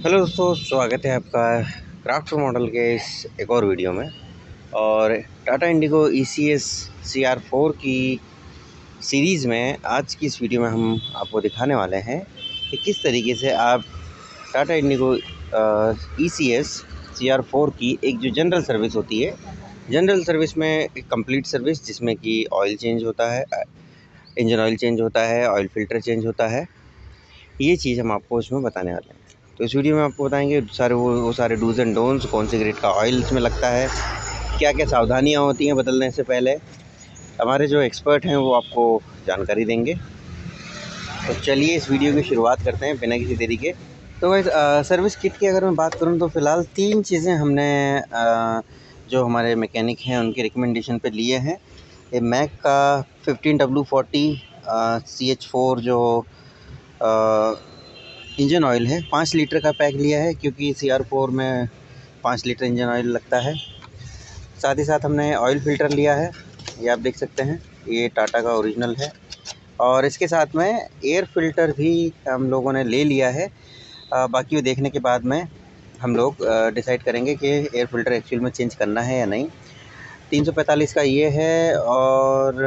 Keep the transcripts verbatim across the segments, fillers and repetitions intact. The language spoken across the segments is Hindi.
हेलो दोस्तों, स्वागत है आपका क्राफ्ट मॉडल के इस एक और वीडियो में। और Tata Indigo e C S C R four की सीरीज़ में आज की इस वीडियो में हम आपको दिखाने वाले हैं कि किस तरीके से आप Tata Indigo e C S C R four की एक जो जनरल सर्विस होती है, जनरल सर्विस में एक कंप्लीट सर्विस जिसमें कि ऑयल चेंज होता है, इंजन ऑयल चेंज होता है, ऑयल फिल्टर चेंज होता है, ये चीज़ हम आपको इसमें बताने वाले हैं। तो इस वीडियो में आपको बताएंगे सारे वो वो सारे डूज एंड डोंट्स, कौन से ग्रेड का ऑयल इसमें लगता है, क्या क्या सावधानियां होती हैं बदलने से पहले। हमारे जो एक्सपर्ट हैं वो आपको जानकारी देंगे। तो चलिए इस वीडियो की शुरुआत करते हैं बिना किसी देरी के। तो भाई सर्विस किट की अगर मैं बात करूं तो फ़िलहाल तीन चीज़ें हमने आ, जो हमारे मैकेनिक हैं उनके रिकमेंडेशन पे लिए हैं। ये मैक का fifteen W forty C H four जो आ, इंजन ऑयल है, पाँच लीटर का पैक लिया है क्योंकि सी आर फोर में पाँच लीटर इंजन ऑयल लगता है। साथ ही साथ हमने ऑयल फ़िल्टर लिया है, ये आप देख सकते हैं, ये टाटा का ओरिजिनल है। और इसके साथ में एयर फ़िल्टर भी हम लोगों ने ले लिया है। आ, बाकी वो देखने के बाद में हम लोग डिसाइड करेंगे कि एयर फ़िल्टर एक्चुअल में चेंज करना है या नहीं। तीन सौ पैंतालीस का ये है और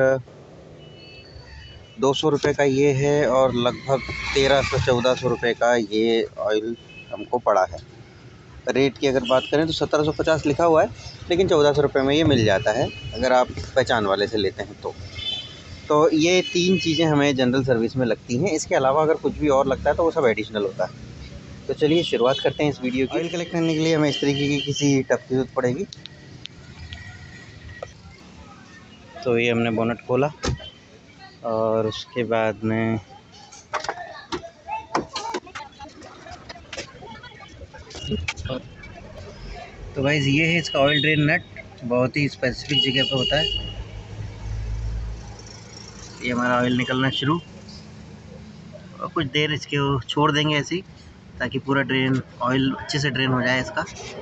दो सौ रुपये का ये है और लगभग तेरह सौ चौदह सौ रुपये का ये ऑयल हमको पड़ा है। रेट की अगर बात करें तो सत्रह सौ पचास लिखा हुआ है, लेकिन चौदह सौ रुपये में ये मिल जाता है अगर आप पहचान वाले से लेते हैं तो। तो ये तीन चीज़ें हमें जनरल सर्विस में लगती हैं। इसके अलावा अगर कुछ भी और लगता है तो वो सब एडिशनल होता है। तो चलिए शुरुआत करते हैं इस वीडियो की। ऑयल कलेक्ट करने के लिए हमें इस तरीके की किसी टब की ज़रूरत पड़ेगी। तो ये हमने बोनट खोला और उसके बाद में तो भाई ये है इसका ऑयल ड्रेन नट, बहुत ही स्पेसिफिक जगह पे होता है। ये हमारा ऑयल निकलना शुरू, और कुछ देर इसके छोड़ देंगे ऐसे ही ताकि पूरा ड्रेन ऑयल अच्छे से ड्रेन हो जाए इसका।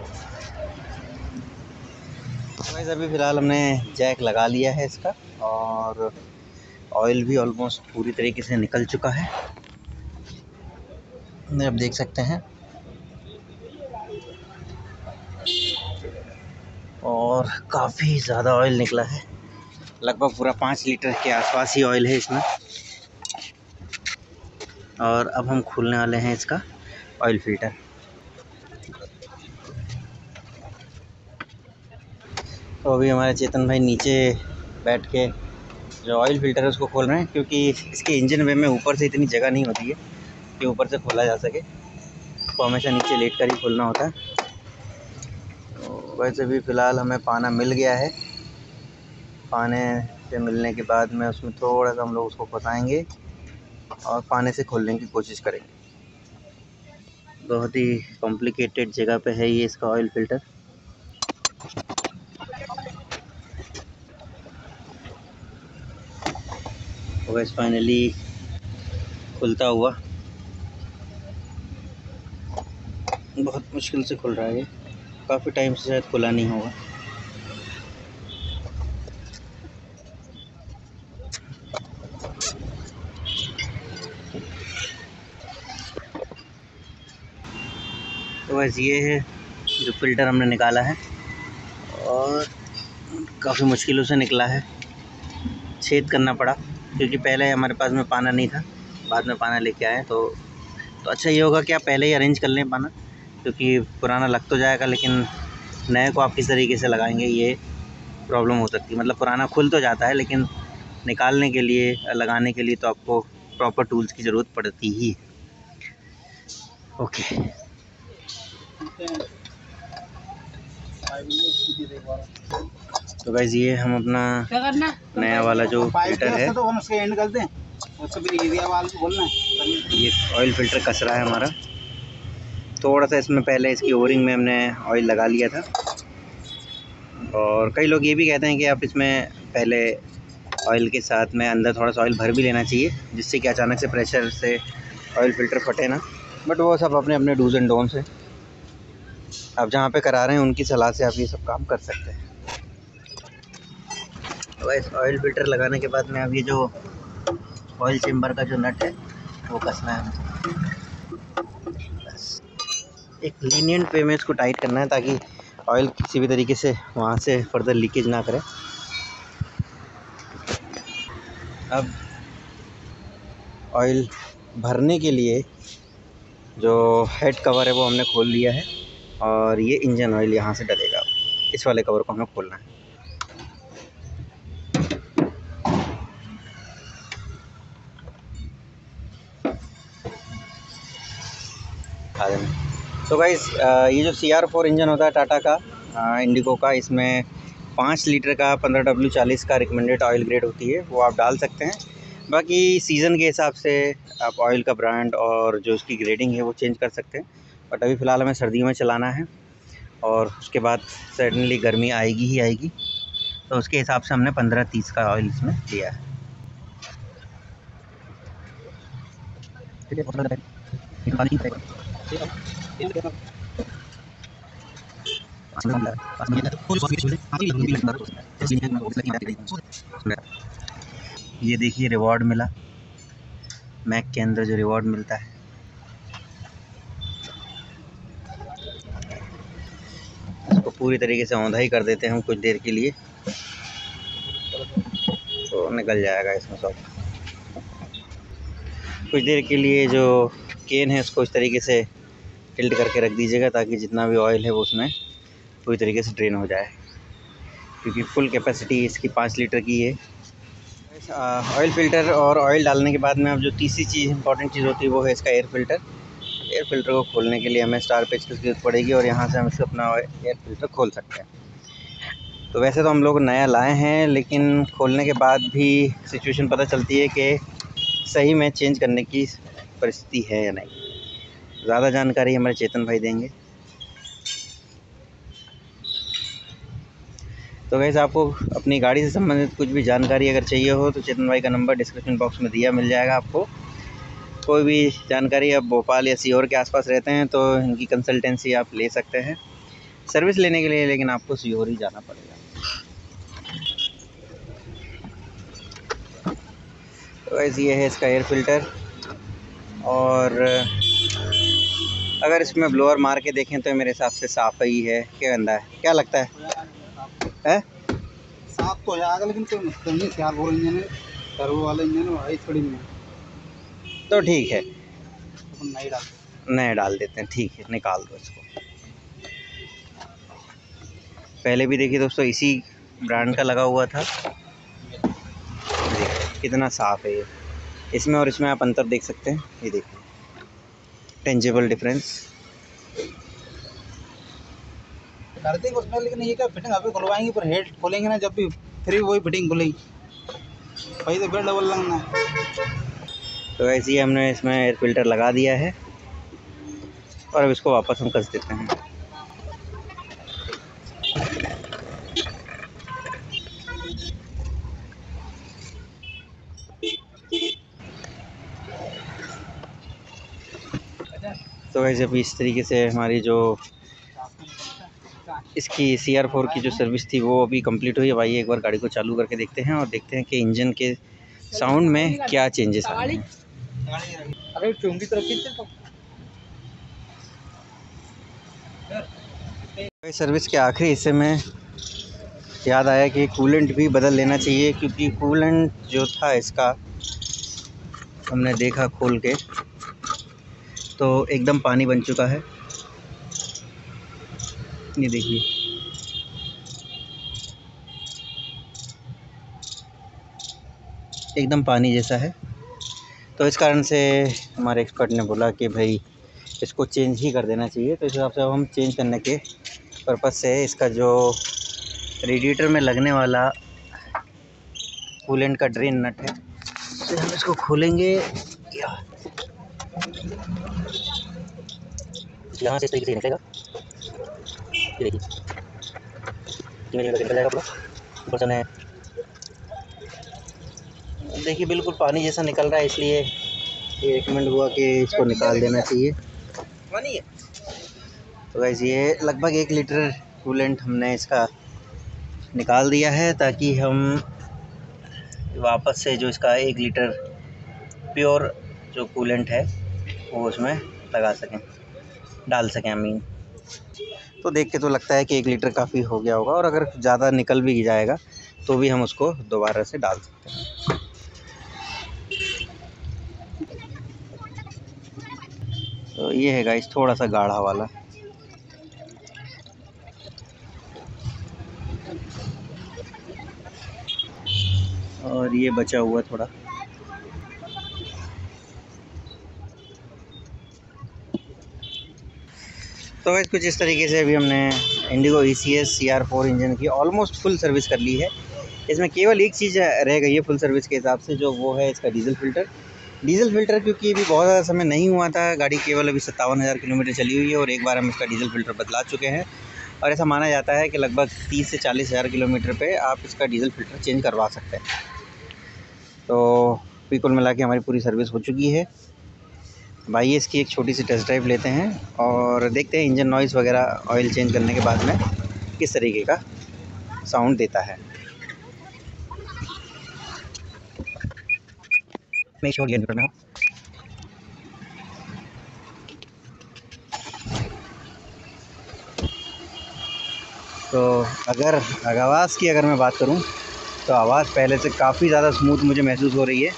तो भाई अभी फ़िलहाल हमने जैक लगा लिया है इसका और ऑयल भी ऑलमोस्ट पूरी तरीके से निकल चुका है, आप देख सकते हैं। और काफ़ी ज़्यादा ऑयल निकला है, लगभग पूरा पाँच लीटर के आसपास ही ऑयल है इसमें। और अब हम खोलने वाले हैं इसका ऑयल फ़िल्टर। तो अभी हमारे चेतन भाई नीचे बैठ के जो ऑयल फ़िल्टर है उसको खोल रहे हैं, क्योंकि इसके इंजन वे में ऊपर से इतनी जगह नहीं होती है कि ऊपर से खोला जा सके, तो हमेशा नीचे लेट कर ही खोलना होता है। तो वैसे भी फ़िलहाल हमें पाना मिल गया है। पाने से मिलने के बाद में उसमें थोड़ा सा हम लोग उसको फंसाएँगे और पाने से खोलने की कोशिश करेंगे। बहुत ही कॉम्प्लिकेटेड जगह पे है ये इसका ऑयल फ़िल्टर। तो बस फाइनली खुलता हुआ, बहुत मुश्किल से खुल रहा है ये, काफ़ी टाइम से शायद खुला नहीं होगा। तो बस ये है जो फ़िल्टर हमने निकाला है और काफ़ी मुश्किलों से निकला है, छेद करना पड़ा क्योंकि पहले हमारे पास में पाना नहीं था, बाद में पाना लेके आए। तो तो अच्छा ये होगा कि आप पहले ही अरेंज कर लें पाना, क्योंकि पुराना लग तो जाएगा लेकिन नए को आप किस तरीके से लगाएंगे ये प्रॉब्लम हो सकती है। मतलब पुराना खुल तो जाता है लेकिन निकालने के लिए, लगाने के लिए तो आपको प्रॉपर टूल्स की ज़रूरत पड़ती ही। ओके, तो गाइस ये हम अपना नया वाला जो फ़िल्टर है, ये ऑयल फ़िल्टर कस रहा है हमारा। थोड़ा सा इसमें पहले इसकी ओरिंग में हमने ऑयल लगा लिया था, और कई लोग ये भी कहते हैं कि आप इसमें पहले ऑयल के साथ में अंदर थोड़ा सा ऑयल भर भी लेना चाहिए, जिससे कि अचानक से प्रेशर से ऑयल फ़िल्टर फटे ना। बट वो सब अपने अपने डूज एंड डोंट्स हैं, आप जहाँ पे करा रहे हैं उनकी सलाह से आप ये सब काम कर सकते हैं। तो इस ऑयल फ़िल्टर लगाने के बाद में अब ये जो ऑयल चेम्बर का जो नट है वो कसना है बस। एक लीनियंट वे में इसको टाइट करना है ताकि ऑयल किसी भी तरीके से वहाँ से फर्दर लीकेज ना करे। अब ऑयल भरने के लिए जो हेड कवर है वो हमने खोल लिया है और ये इंजन ऑयल यहाँ से डलेगा। इस वाले कवर को हमें खोलना है। तो गाइस ये जो सी आर फोर इंजन होता है टाटा का, इंडिगो का, इसमें पाँच लीटर का पंद्रह डब्ल्यू चालीस का रिकमेंडेड ऑयल ग्रेड होती है, वो आप डाल सकते हैं। बाकी सीज़न के हिसाब से आप ऑयल का ब्रांड और जो उसकी ग्रेडिंग है वो चेंज कर सकते हैं। बट अभी फ़िलहाल हमें सर्दियों में चलाना है और उसके बाद सडनली गर्मी आएगी ही आएगी, तो उसके हिसाब से हमने पंद्रह तीस का ऑयल इसमें लिया है। ये देखिए रिवॉर्ड मिला, मैक के अंदर जो रिवॉर्ड मिलता है। इसको पूरी तरीके से औंधा ही कर देते हैं हम कुछ देर के लिए, तो निकल जाएगा इसमें सब। कुछ देर के लिए जो केन है उसको इस तरीके से टिल्ट करके रख दीजिएगा ताकि जितना भी ऑयल है वो उसमें पूरी तरीके से ड्रेन हो जाए, क्योंकि फुल कैपेसिटी इसकी पाँच लीटर की है। ऑयल फ़िल्टर और ऑयल डालने के बाद में अब जो तीसरी चीज़ इंपॉर्टेंट चीज़ होती है वो है इसका एयर फ़िल्टर। एयर फ़िल्टर को खोलने के लिए हमें स्टार पेच की जरूरत पड़ेगी और यहाँ से हम इसको अपना एयर फ़िल्टर खोल सकते हैं। तो वैसे तो हम लोग नया लाए हैं, लेकिन खोलने के बाद भी सिचुएशन पता चलती है कि सही में चेंज करने की परिस्थिति है या नहीं। ज़्यादा जानकारी हमारे चेतन भाई देंगे। तो गाइस आपको अपनी गाड़ी से संबंधित कुछ भी जानकारी अगर चाहिए हो तो चेतन भाई का नंबर डिस्क्रिप्शन बॉक्स में दिया मिल जाएगा आपको। कोई भी जानकारी, आप भोपाल या सीहोर के आसपास रहते हैं तो इनकी कंसल्टेंसी आप ले सकते हैं सर्विस लेने के लिए, लेकिन आपको सीहोर ही जाना पड़ेगा। तो गाइस ये है इसका एयर फ़िल्टर, और अगर इसमें ब्लोअर मार के देखें तो मेरे हिसाब से साफ़ ही है। क्या गंदा है, क्या लगता है? है साफ तो जाएगा, लेकिन कोई मुश्किल नहीं। चार बोल इंजन है, टर्बो वाला इंजन है, थोड़ी में तो ठीक है, तो नहीं डाल नए डाल देते हैं। ठीक है, निकाल दो इसको। पहले भी देखिए दोस्तों इसी ब्रांड का लगा हुआ था। देखिए कितना साफ़ है ये, इसमें और इसमें आप अंतर देख सकते हैं। ये देखिए टेंजिबल डिफरेंस कर देंगे उसमें, लेकिन ये क्या फिटिंग अभी खुलवाएंगे, पर हेड खोलेंगे ना जब भी, फिर वही फिटिंग खुलेगी। भाई तो बेड डबल लगना है। तो ऐसे ही हमने इसमें एयर फ़िल्टर लगा दिया है और अब इसको वापस हम कस देते हैं। तो वैसे अभी इस तरीके से हमारी जो इसकी सी आर फोर की जो सर्विस थी वो अभी कंप्लीट हुई है। भाई एक बार गाड़ी को चालू करके देखते हैं और देखते हैं कि इंजन के साउंड में क्या चेंजेस आ रहे हैं। अरे चुंगी तरफ खींच तो। सर्विस के आखिरी हिस्से में याद आया कि कूलेंट भी बदल लेना चाहिए, क्योंकि कूलेंट जो था इसका हमने देखा खोल के तो एकदम पानी बन चुका है। ये देखिए एकदम पानी जैसा है। तो इस कारण से हमारे एक्सपर्ट ने बोला कि भाई इसको चेंज ही कर देना चाहिए। तो इस हिसाब से अब हम चेंज करने के पर्पज़ से इसका जो रेडिएटर में लगने वाला कूलेंट का ड्रेन नट है तो हम इसको खोलेंगे। यहाँ से इस तरीके से निकलेगा, ये देखिए निकल जाएगा पूरा ऊपर से। है देखिए बिल्कुल पानी जैसा निकल रहा है, इसलिए ये रिकमेंड हुआ कि इसको निकाल देना चाहिए। पानी है तो गाइस ये लगभग एक लीटर कूलेंट हमने इसका निकाल दिया है, ताकि हम वापस से जो इसका एक लीटर प्योर जो कूलेंट है वो उसमें लगा सकें। डाल सकें अमीन। तो देख के तो लगता है कि एक लीटर काफ़ी हो गया होगा, और अगर ज़्यादा निकल भी जाएगा तो भी हम उसको दोबारा से डाल सकते हैं। तो ये है गाइस थोड़ा सा गाढ़ा वाला। और ये बचा हुआ थोड़ा। तो गाइस कुछ इस तरीके से अभी हमने Indigo e C S C R four engine की ऑलमोस्ट फुल सर्विस कर ली है। इसमें केवल एक चीज़ रह गई है फुल सर्विस के हिसाब से, जो वो है इसका डीजल फ़िल्टर। डीजल फ़िल्टर क्योंकि अभी बहुत ज़्यादा समय नहीं हुआ था, गाड़ी केवल अभी सत्तावन हज़ार किलोमीटर चली हुई है और एक बार हम इसका डीजल फ़िल्टर बदला चुके हैं। और ऐसा माना जाता है कि लगभग तीस से चालीस हज़ार किलोमीटर पे आप इसका डीजल फ़िल्टर चेंज करवा सकते हैं। तो कुल मिला के हमारी पूरी सर्विस हो चुकी है। भाई इसकी एक छोटी सी टेस्ट ड्राइव लेते हैं और देखते हैं इंजन नॉइज़ वगैरह ऑयल चेंज करने के बाद में किस तरीके का साउंड देता है। मेक श्योर गियर में हो। तो अगर आवाज़ की अगर मैं बात करूं तो आवाज़ पहले से काफ़ी ज़्यादा स्मूथ मुझे महसूस हो रही है।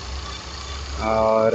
और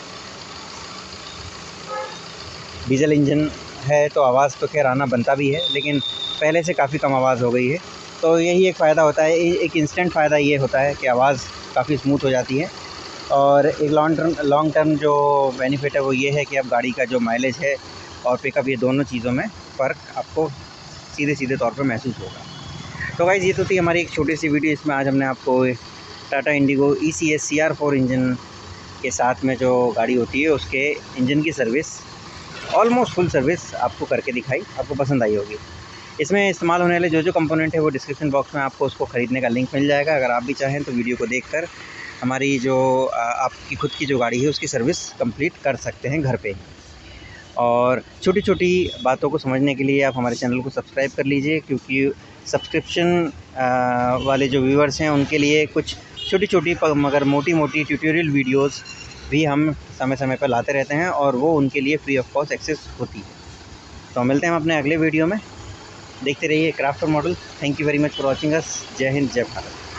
डीजल इंजन है तो आवाज़ तो खैर आना बनता भी है, लेकिन पहले से काफ़ी कम आवाज़ हो गई है। तो यही एक फ़ायदा होता है, एक इंस्टेंट फ़ायदा ये होता है कि आवाज़ काफ़ी स्मूथ हो जाती है। और एक लॉन्ग टर्म लॉन्ग टर्म जो बेनिफिट है वो ये है कि अब गाड़ी का जो माइलेज है और पिकअप, ये दोनों चीज़ों में फ़र्क आपको सीधे सीधे तौर पर महसूस होगा। तो गाइस ये तो थी हमारी एक छोटी सी वीडियो। इसमें आज हमने आपको Tata Indigo e C S C R four engine के साथ में जो गाड़ी होती है उसके इंजन की सर्विस, ऑलमोस्ट फुल सर्विस आपको करके दिखाई। आपको पसंद आई होगी। इसमें इस्तेमाल होने वाले जो जो कंपोनेंट है वो डिस्क्रिप्शन बॉक्स में आपको उसको ख़रीदने का लिंक मिल जाएगा। अगर आप भी चाहें तो वीडियो को देखकर हमारी जो आपकी खुद की जो गाड़ी है उसकी सर्विस कंप्लीट कर सकते हैं घर पे। और छोटी छोटी बातों को समझने के लिए आप हमारे चैनल को सब्सक्राइब कर लीजिए, क्योंकि सब्सक्रिप्शन वाले जो व्यूअर्स हैं उनके लिए कुछ छोटी छोटी मगर मोटी मोटी ट्यूटोरियल वीडियोस भी हम समय समय पर लाते रहते हैं और वो उनके लिए फ्री ऑफ कॉस्ट एक्सेस होती है। तो मिलते हैं हम अपने अगले वीडियो में। देखते रहिए क्राफ्ट और model. Thank you very much for watching us. जय हिंद, जय भारत।